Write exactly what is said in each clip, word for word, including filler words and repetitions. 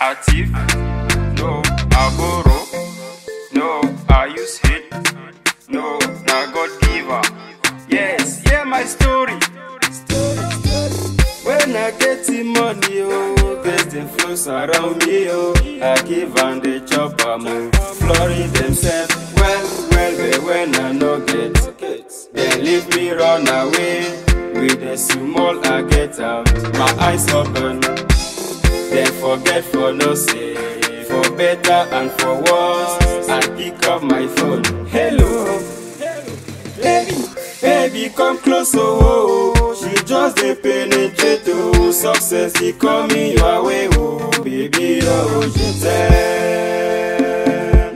active, no, I borrow, no, I use hate, no, now God giver. Yes, yeah, my story. When I get the money, oh, get the flows around me, oh, I give and they chop am, oh, flourish themselves. Well, well, well, when I no get, they leave me run away. With the small I get out, my eyes open. They forget for no say, for better and for worse. I pick up my phone. Hello, baby, baby, come close, oh, oh. She just dey penetrate, oh. Success is coming your way, oh, baby, oh, je t'aime,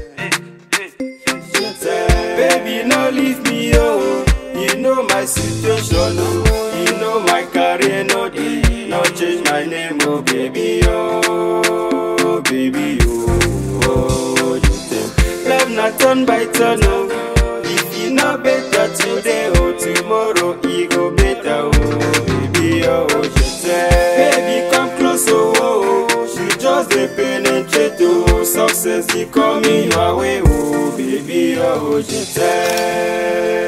je t'aime. Baby, no leave me, oh. You know my situation, oh. You know my career, no day. No change my name, oh, baby, oh, baby, oh, oh, je t'aime. Love not turn by turn, oh. If you know better today, oh, tomorrow it go better, oh, baby, oh, je t'aime. Baby, come close, oh, oh. She just dey penetrate, oh. Success is coming your way, oh, baby, oh, je t'aime.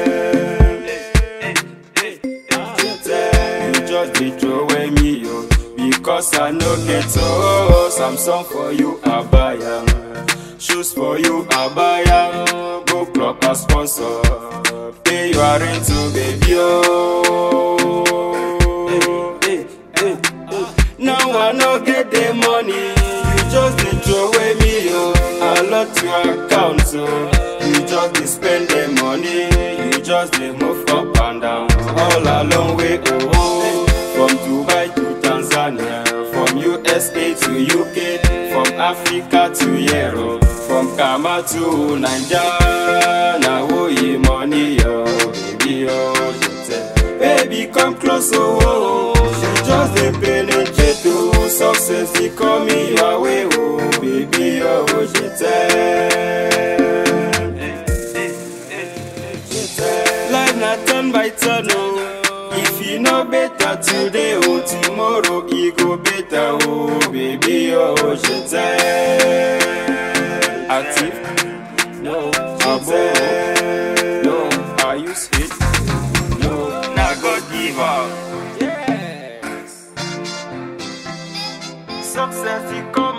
Just be throw away me, yo, because I no get, oh, Samsung for you, I buy am. Shoes for you, I buy am. Go proper sponsor, pay your rent to baby, oh. Hey, hey, hey, hey. Now I no get the money, you just be throw away me, yo. I lot your account, so you just be spend the money, you just be move up and down, all along way, oh. From Dubai to Tanzania, from U S A to U K, from Africa to Europe, from Kama to Nigeria. Now oh ye money, oh baby, oh je t'aime. Baby, come close, oh, oh. She just dey penetrate, oh. Success is coming your way, oh baby, oh je t'aime. Je t'aime. Life not turn by turn, oh. If you know better today, oh, tomorrow it go better, oh, baby, oh, je t'aime. Active, no, abo, no, I use it, no, now God give up. Yes. Success is coming.